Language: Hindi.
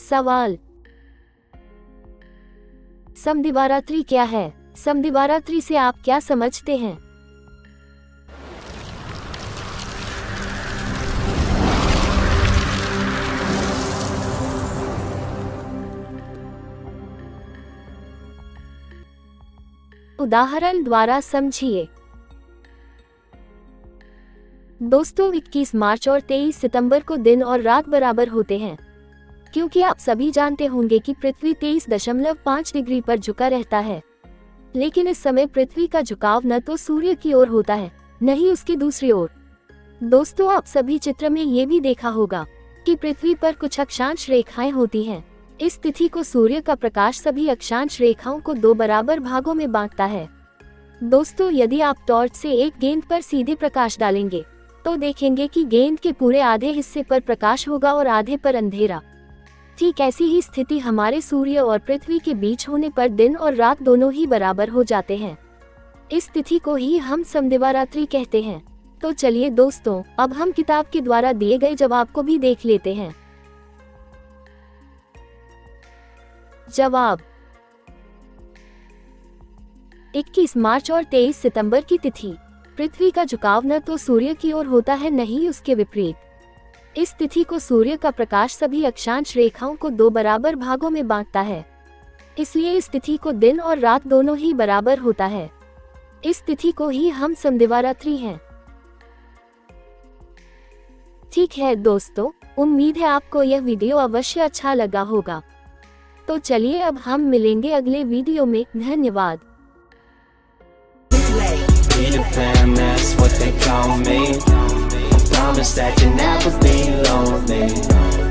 सवाल, समद्विबारात्री क्या है? समद्विबारात्री से आप क्या समझते हैं? उदाहरण द्वारा समझिए। दोस्तों, 21 मार्च और 23 सितंबर को दिन और रात बराबर होते हैं, क्योंकि आप सभी जानते होंगे कि पृथ्वी 23.5 डिग्री पर झुका रहता है। लेकिन इस समय पृथ्वी का झुकाव न तो सूर्य की ओर होता है, न ही उसकी दूसरी ओर। दोस्तों, आप सभी चित्र में ये भी देखा होगा कि पृथ्वी पर कुछ अक्षांश रेखाएं होती हैं। इस तिथि को सूर्य का प्रकाश सभी अक्षांश रेखाओं को 2 बराबर भागों में बांटता है। दोस्तों, यदि आप टॉर्च से एक गेंद पर सीधे प्रकाश डालेंगे तो देखेंगे कि गेंद के पूरे आधे हिस्से पर प्रकाश होगा और आधे पर अंधेरा। ठीक ऐसी ही स्थिति हमारे सूर्य और पृथ्वी के बीच होने पर दिन और रात दोनों ही बराबर हो जाते हैं। इस तिथि को ही हम समद्विबारात्री कहते हैं। तो चलिए दोस्तों, अब हम किताब के द्वारा दिए गए जवाब को भी देख लेते हैं। जवाब, 21 मार्च और 23 सितंबर की तिथि। पृथ्वी का झुकाव न तो सूर्य की ओर होता है, न ही उसके विपरीत। इस तिथि को सूर्य का प्रकाश सभी अक्षांश रेखाओं को 2 बराबर भागों में बांटता है, इसलिए इस तिथि को दिन और रात दोनों ही बराबर होता है। इस तिथि को ही हम समद्विबारात्री हैं। ठीक है दोस्तों, उम्मीद है आपको यह वीडियो अवश्य अच्छा लगा होगा। तो चलिए अब हम मिलेंगे अगले वीडियो में। धन्यवाद। Peter Pan, that's what they call me. I promise that you'll never be lonely.